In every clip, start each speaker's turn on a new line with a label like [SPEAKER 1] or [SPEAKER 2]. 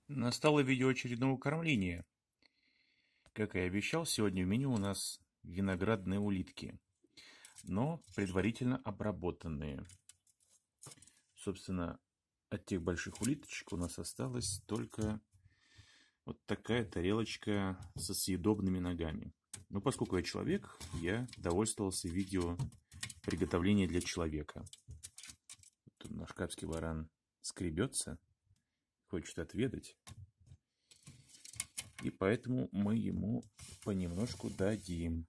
[SPEAKER 1] Настало видео очередного кормления. Как и обещал, сегодня в меню у нас виноградные улитки, но предварительно обработанные. Собственно, от тех больших улиточек у нас осталась только вот такая тарелочка со съедобными ногами. Но поскольку я человек, я довольствовался видео приготовления для человека. Тут наш капский варан скребется, хочет отведать. И поэтому мы ему понемножку дадим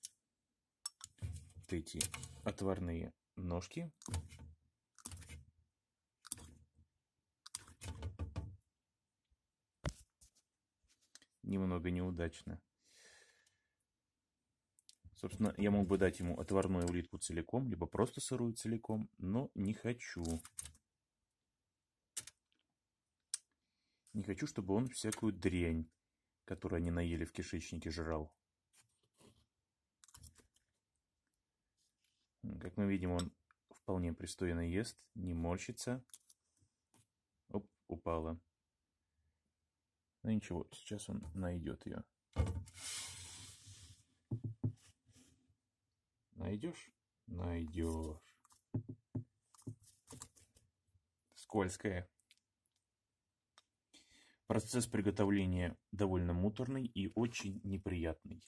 [SPEAKER 1] вот эти отварные ножки. Немного неудачно. Собственно, я мог бы дать ему отварную улитку целиком, либо просто сырую целиком, но не хочу. Не хочу, чтобы он всякую дрянь, которую они наели в кишечнике, жрал. Как мы видим, он вполне пристойно ест, не морщится. Оп, упала. Ну ничего, сейчас он найдет ее. Найдешь? Найдешь. Скользкая. Процесс приготовления довольно муторный и очень неприятный.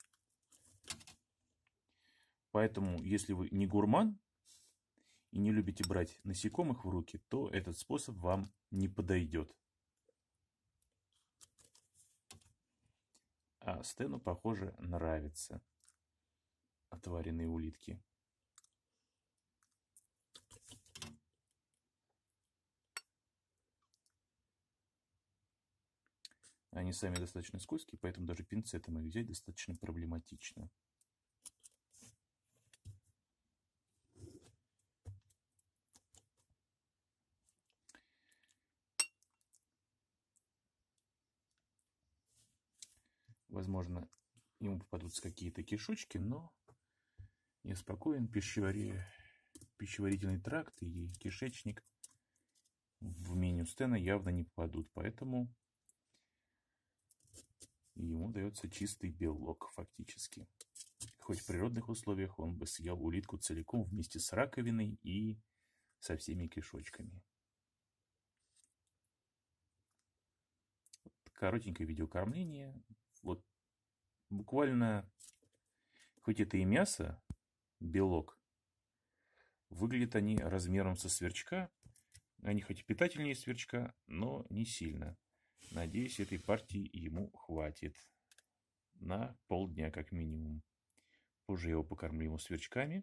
[SPEAKER 1] Поэтому, если вы не гурман и не любите брать насекомых в руки, то этот способ вам не подойдет. А Стэну, похоже, нравятся отваренные улитки. Они сами достаточно скользкие, поэтому даже пинцетом их взять достаточно проблематично. Возможно, ему попадутся какие-то кишочки, но я спокоен. Пищеварительный тракт и кишечник в меню Стэна явно не попадут, поэтому ему дается чистый белок фактически. Хоть в природных условиях он бы съел улитку целиком вместе с раковиной и со всеми кишочками. Коротенькое видеокормление. Вот буквально, хоть это и мясо, белок, выглядят они размером со сверчка. Они хоть и питательнее сверчка, но не сильно. Надеюсь, этой партии ему хватит на полдня как минимум. Позже я его покормлю ему сверчками.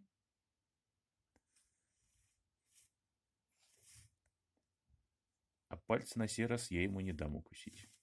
[SPEAKER 1] А пальцы на сей раз я ему не дам укусить.